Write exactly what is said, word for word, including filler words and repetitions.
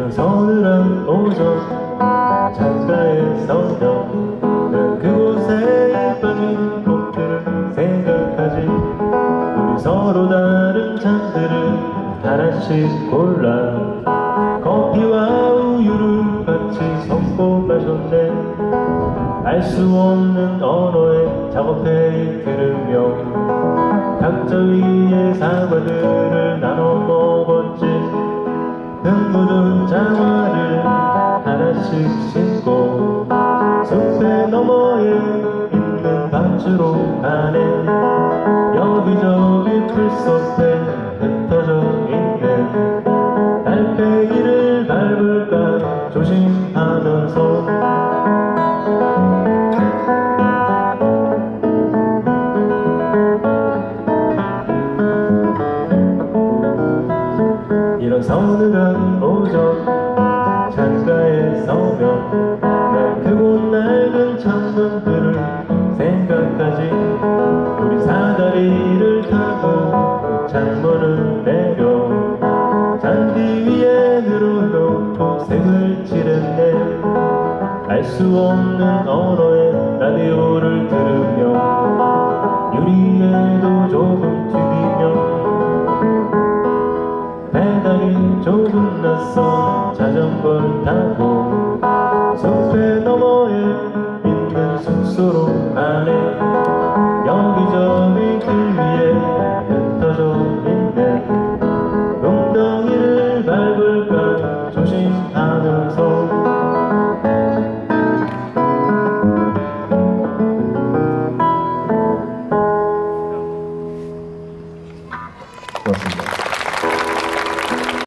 이런 서늘한 오전 창가에 서면 난 그곳에 빠진 꽃들을 생각하지. 우리 서로 다른 잔들을 하나씩 골라 커피와 우유를 같이 섞어 마셨네. 알 수 없는 언어의 작업회의 들으며 탁자 위에 사과들을 나눠 먹었지. 흙 묻은 장화를 하나씩 신고 숲의 너머에 있는 밭으로 가네. 여기저기 풀숲에 흩어져 있는 달팽이를 밟을까 조심하면서 이런 서늘한 오전 창가에 서면 날 크고 낡은 창문들을 생각하지. 우리 사다리를 타고 창문을 내려 잔디 위에 늘어놓고 색을 칠했네. 알 수 없는 언어의 라디오를 들으며 유리에도 조금 튀기며 배달이 조금 낯선 자전거를 타고 숲의 너머에 있는 숙소로 가네. 여기저기 길 위에 흩어져 있네. 웅덩이를 밟을까 조심하면서 고맙습니다.